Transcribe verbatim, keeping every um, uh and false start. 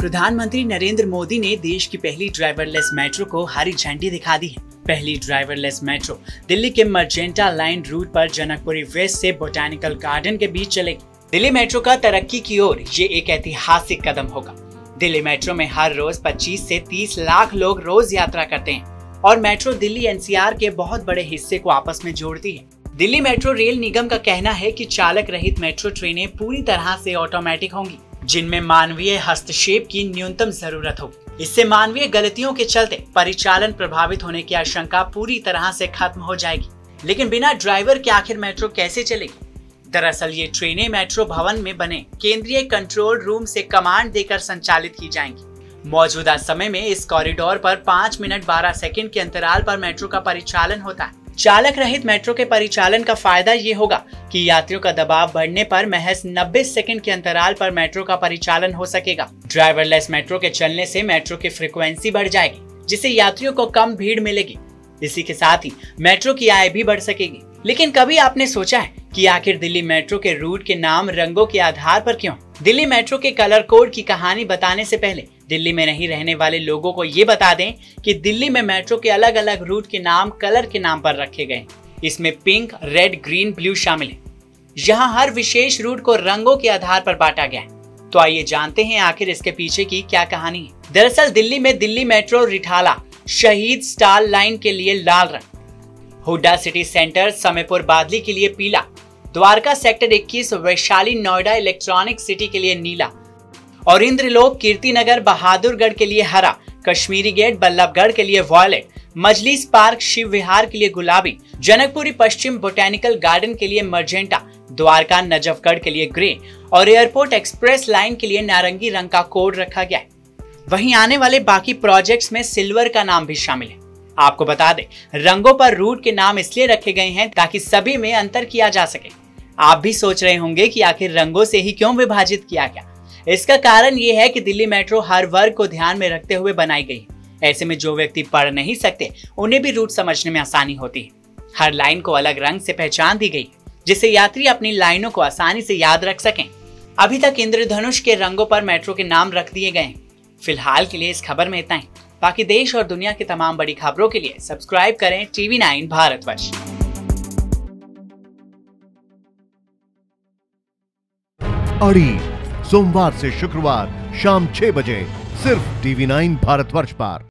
प्रधानमंत्री नरेंद्र मोदी ने देश की पहली ड्राइवरलेस मेट्रो को हरी झंडी दिखा दी है। पहली ड्राइवरलेस मेट्रो दिल्ली के मर्जेंटा लाइन रूट पर जनकपुरी वेस्ट से बोटैनिकल गार्डन के बीच चलेगी। दिल्ली मेट्रो का तरक्की की ओर ये एक ऐतिहासिक कदम होगा। दिल्ली मेट्रो में हर रोज पच्चीस से तीस लाख लोग रोज यात्रा करते हैं और मेट्रो दिल्ली एनसीआर के बहुत बड़े हिस्से को आपस में जोड़ती है। दिल्ली मेट्रो रेल निगम का कहना है कि चालक रहित मेट्रो ट्रेनें पूरी तरह से ऑटोमेटिक होंगी, जिनमें मानवीय हस्तक्षेप की न्यूनतम जरूरत होगी। इससे मानवीय गलतियों के चलते परिचालन प्रभावित होने की आशंका पूरी तरह से खत्म हो जाएगी। लेकिन बिना ड्राइवर के आखिर मेट्रो कैसे चलेगी? दरअसल ये ट्रेनें मेट्रो भवन में बने केंद्रीय कंट्रोल रूम से कमांड देकर संचालित की जाएंगी। मौजूदा समय में इस कॉरिडोर पर पाँच मिनट बारह सेकंड के अंतराल पर मेट्रो का परिचालन होता है। चालक रहित मेट्रो के परिचालन का फायदा ये होगा कि यात्रियों का दबाव बढ़ने पर महज नब्बे सेकंड के अंतराल पर मेट्रो का परिचालन हो सकेगा। ड्राइवरलेस मेट्रो के चलने से मेट्रो की फ्रीक्वेंसी बढ़ जाएगी, जिससे यात्रियों को कम भीड़ मिलेगी। इसी के साथ ही मेट्रो की आय भी बढ़ सकेगी। लेकिन कभी आपने सोचा है कि आखिर दिल्ली मेट्रो के रूट के नाम रंगों के आधार पर क्यों? दिल्ली मेट्रो के कलर कोड की कहानी बताने से पहले दिल्ली में नहीं रहने वाले लोगों को ये बता दें कि दिल्ली में मेट्रो के अलग अलग रूट के नाम कलर के नाम पर रखे गए। इसमें पिंक, रेड, ग्रीन, ब्लू शामिल है। यहाँ हर विशेष रूट को रंगों के आधार पर बांटा गया है। तो आइए जानते हैं आखिर इसके पीछे की क्या कहानी है। दरअसल दिल्ली में दिल्ली मेट्रो रिठाला शहीद स्टार लाइन के लिए लाल रंग, हुड्डा सिटी सेंटर समयपुर बादली के लिए पीला, द्वारका सेक्टर इक्कीस वैशाली नोएडा इलेक्ट्रॉनिक सिटी के लिए नीला और इंद्रलोक कीर्तिनगर बहादुरगढ़ के लिए हरा, कश्मीरी गेट बल्लभगढ़ के लिए वॉयलेट, मजलिस पार्क शिव विहार के लिए गुलाबी, जनकपुरी पश्चिम बोटैनिकल गार्डन के लिए मर्जेंटा, द्वारका नजफगढ़ के लिए ग्रे और एयरपोर्ट एक्सप्रेस लाइन के लिए नारंगी रंग का कोड रखा गया है। वहीं आने वाले बाकी प्रोजेक्ट्स में सिल्वर का नाम भी शामिल है। आपको बता दें, रंगों पर रूट के नाम इसलिए रखे गए हैं ताकि सभी में अंतर किया जा सके। आप भी सोच रहे होंगे कि आखिर रंगों से ही क्यों विभाजित किया गया? इसका कारण ये है कि दिल्ली मेट्रो हर वर्ग को ध्यान में रखते हुए बनाई गई है। ऐसे में जो व्यक्ति पढ़ नहीं सकते उन्हें भी रूट समझने में आसानी होती है। हर लाइन को अलग रंग से पहचान दी गई, जिससे यात्री अपनी लाइनों को आसानी से याद रख सकें। अभी तक इंद्रधनुष के रंगों पर मेट्रो के नाम रख दिए गए हैं। फिलहाल के लिए इस खबर में इतना ही। बाकी देश और दुनिया की तमाम बड़ी खबरों के लिए सब्सक्राइब करें टीवी नाइन भारतवर्ष। अड़ी सोमवार से शुक्रवार शाम छह बजे सिर्फ टीवी नाइन भारतवर्ष पर।